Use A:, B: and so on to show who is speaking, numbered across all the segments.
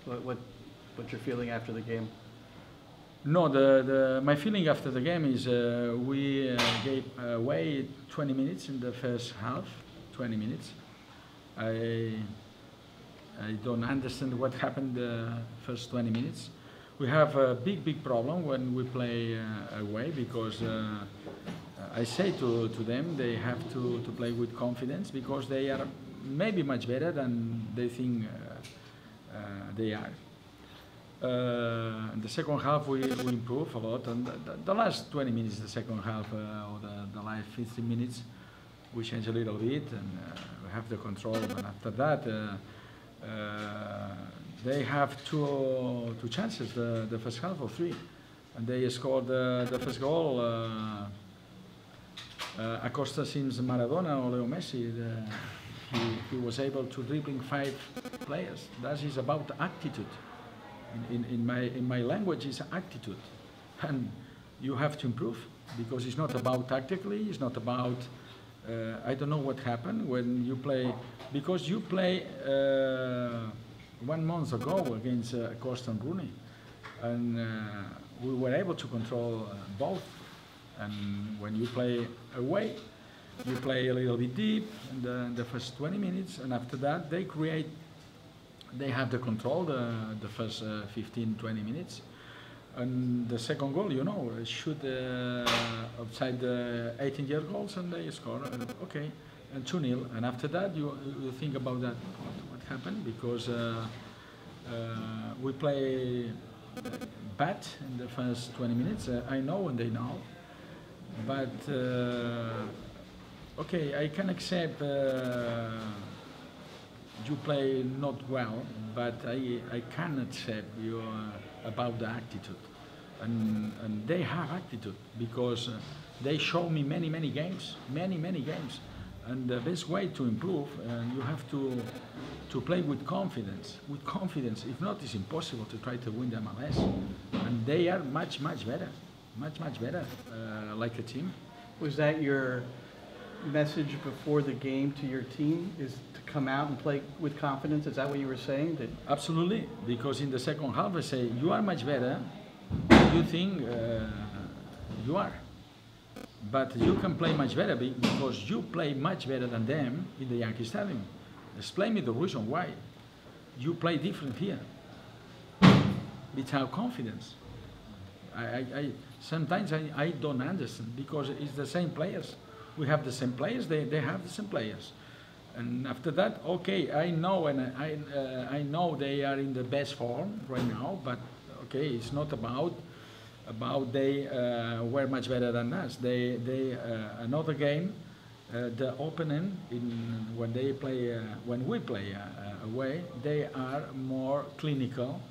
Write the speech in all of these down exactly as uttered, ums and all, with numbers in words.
A: What, what, what's your feeling after the game?
B: No, the, the, my feeling after the game is uh, we uh, gave away twenty minutes in the first half, twenty minutes. I, I don't understand what happened the first twenty minutes. We have a big, big problem when we play uh, away because uh, I say to, to them they have to, to play with confidence because they are maybe much better than they think uh, uh, they are. Uh, in the second half we, we improve a lot, and the, the, the last twenty minutes, the second half, uh, or the, the last fifteen minutes, we change a little bit and uh, we have the control. But after that, uh, uh, they have two two chances, the, the first half or three, and they scored the, the first goal. Uh, uh, Acosta seems Maradona or Leo Messi. The, he, he was able to dribbling five players. That is about attitude. In, in, in, my, in my language, it's attitude. And you have to improve because it's not about tactically, it's not about, uh, I don't know what happened when you play, because you play uh, one month ago against uh, Costa and Rooney, and uh, we were able to control uh, both. And when you play away, you play a little bit deep in the, in the first twenty minutes, and after that they create. They have the control the, the first uh, fifteen, twenty minutes. And the second goal, you know, shoot uh, outside the eighteen yard goals and they score. Uh, okay, and two nil. And after that, you, you think about that, what, what happened? Because uh, uh, we play bad in the first twenty minutes. Uh, I know and they know. But, uh, okay, I can accept uh, you play not well, but I, I can accept you uh, about the attitude. And, and they have attitude because uh, they show me many, many games, many, many games. And the best way to improve, uh, you have to, to play with confidence. With confidence, if not, it's impossible to try to win the M L S. And they are much, much better, much, much better, uh, like a team.
A: Was that your message before the game to your team, is to come out and play with confidence? Is that what you were saying? That
B: Absolutely, because in the second half I say, you are much better, you think uh, you are. But you can play much better because you play much better than them in the Yankee Stadium. Explain me the reason why you play different here. Without confidence. I, I, I, sometimes I, I don't understand because it's the same players. We have the same players, they, they have the same players. And after that, okay, I know and I, uh, I know they are in the best form right now, but okay, it's not about about they uh, were much better than us. They, they uh, another game, uh, the opening, in, when they play, uh, when we play uh, away, they are more clinical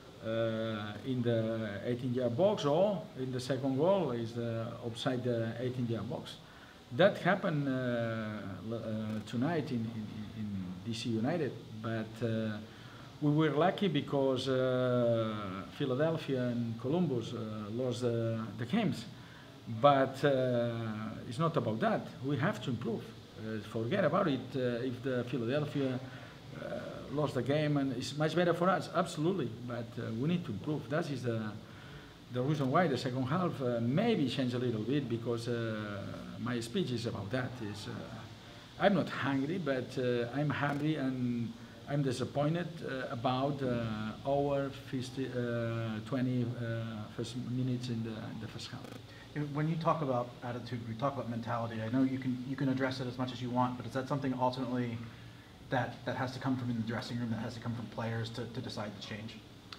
B: uh, in the eighteen yard box, or in the second goal is the outside the eighteen yard box. That happened uh, uh, tonight in, in, in D C United, but uh, we were lucky because uh, Philadelphia and Columbus uh, lost uh, the games. But uh, it's not about that. We have to improve. Uh, forget about it. Uh, if the Philadelphia uh, lost the game, and it's much better for us, absolutely. But uh, we need to improve. That is the the reason why the second half uh, maybe changed a little bit, because uh, my speech is about that. Is uh, I'm not hungry, but uh, I'm hungry and I'm disappointed uh, about uh, our fifty, uh, twenty uh, first minutes in the, in the first half.
C: When you talk about attitude, we talk about mentality, I know you can you can address it as much as you want, but is that something ultimately that, that has to come from in the dressing room, that has to come from players to, to decide to change?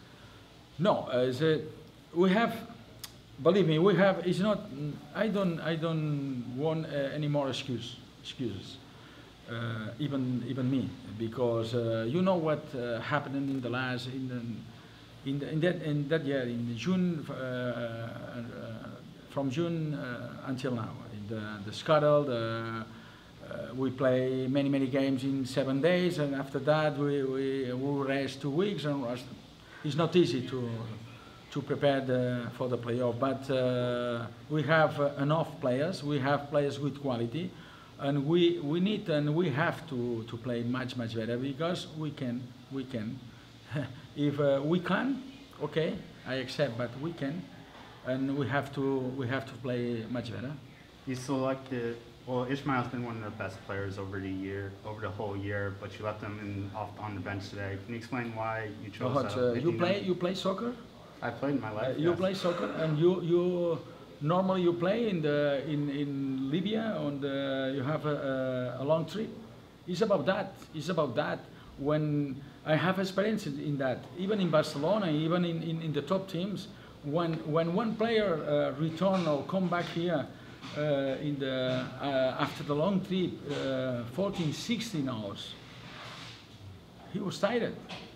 B: No, uh, the, we have, believe me, we have, it's not, I don't, I don't want uh, any more excuse, excuses. Uh, even even me, because uh, you know what uh, happened in the last in the, in, the, in that in that year in June, uh, uh, from June uh, until now, in the the scuttle, the, uh, we play many many games in seven days, and after that we we will rest two weeks, and rest. It's not easy to to prepare the, for the playoff, but uh, we have uh, enough players. We have players with quality. And we, we need and we have to, to play much, much better, because we can, we can If uh, we can, okay, I accept, but we can, and we have to we have to play much better.
D: You selected, well, Ismail's been one of the best players over the year, over the whole year, but you left him in, off on the bench today. Can you explain why you chose
B: But,
D: that?
B: uh,
D: If
B: you
D: know-
B: play you play soccer?
D: I played in my
B: Uh,
D: life.
B: you
D: yes.
B: play soccer, and you you normally you play in the in in Libya on the you have a, a, a long trip. It's about that. It's about that. When I have experience in, in that, even in Barcelona, even in, in, in the top teams, when when one player uh, return or come back here uh, in the uh, after the long trip, uh, fourteen, sixteen hours, he was tired.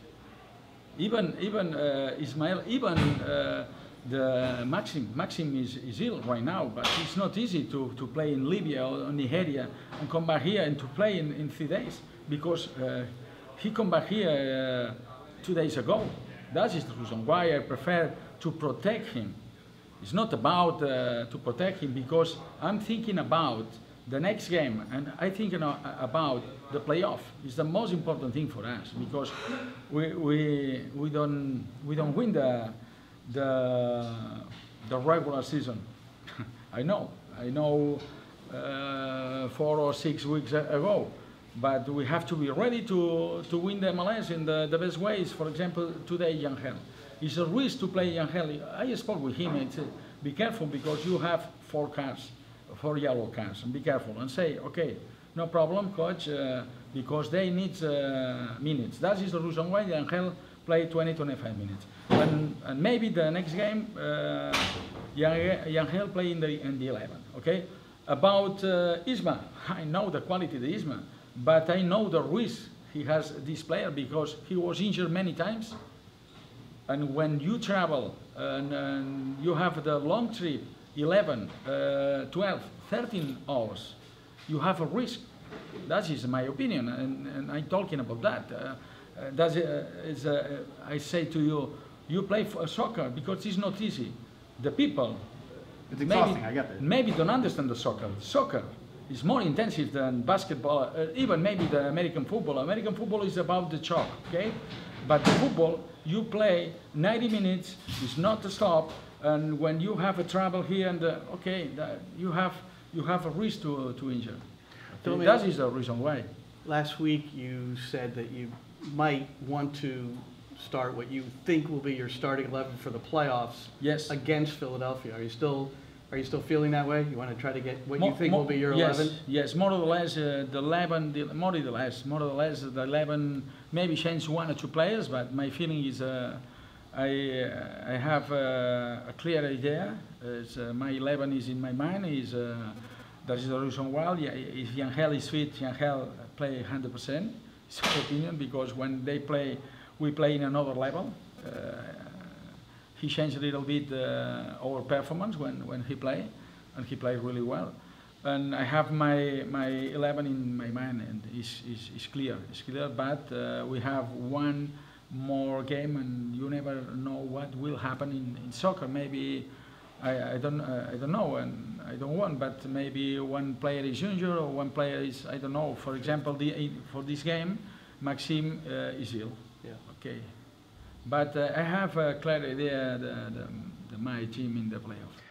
B: Even even uh, Ismail, even uh, the Maxim, Maxim is, is ill right now, but it's not easy to, to play in Libya or Nigeria and come back here and to play in, in three days because uh, he come back here uh, two days ago. That is the reason why I prefer to protect him. It's not about uh, to protect him because I'm thinking about the next game and I think you know, about the playoff. It's the most important thing for us because we we we don't we don't win the the the regular season. I know I know uh, four or six weeks ago, but we have to be ready to to win the M L S in the, the best ways. For example, today Yangel. It's a risk to play Yangel. I spoke with him and said, be careful because you have four cards. Four yellow cards, and be careful and say, okay, no problem, coach, uh, because they need uh, minutes. That is the reason why Angel play twenty, twenty-five minutes. And, and maybe the next game, uh, Angel play in the, in the eleven, okay? About uh, Isma, I know the quality of Isma, but I know the risk he has this player because he was injured many times. And when you travel and, and you have the long trip, eleven, uh, twelve, thirteen hours, you have a risk. That is my opinion, and, and I'm talking about that. Uh, uh, that's, uh, is, uh, I say to you, you play for soccer because it's not easy. The people
D: It's
B: maybe,
D: exhausting, I get that.
B: maybe don't understand the soccer. Soccer is more intensive than basketball, uh, even maybe the American football. American football is about the chalk, okay? But the football, you play ninety minutes, it's not a stop, and when you have a trouble here and uh, okay, that you have you have a risk to to injure.
A: Tell
B: Okay?
A: me-
B: That is the reason why.
A: Last week, you said that you might want to start what you think will be your starting eleven for the playoffs
B: Yes.
A: against Philadelphia. Are you still, are you still feeling that way? You want to try to get what you
B: Mo-
A: think
B: mo-
A: will be your
B: yes,
A: eleven?
B: Yes, more or less uh, the eleven, the, more or less, more or less the eleven, maybe change one or two players, but my feeling is uh, I uh, I have uh, a clear idea. It's, uh, my eleven is in my mind. Is uh, that is the reason why. Yeah, if Yangel is fit, Yangel play one hundred percent. It's my opinion because when they play, we play in another level. Uh, he changed a little bit uh, our performance when, when he played, and he played really well. And I have my, my eleven in my mind, and it's, it's, it's clear. It's clear, but uh, we have one more game, and you never know what will happen in, in soccer. Maybe, I, I, don't, uh, I don't know, and I don't want, but maybe one player is injured, or one player is, I don't know. For example, the, for this game, Maxim uh, is ill.
A: Yeah.
B: Okay. But uh, I have a clear idea the, the, the, my team in the playoff.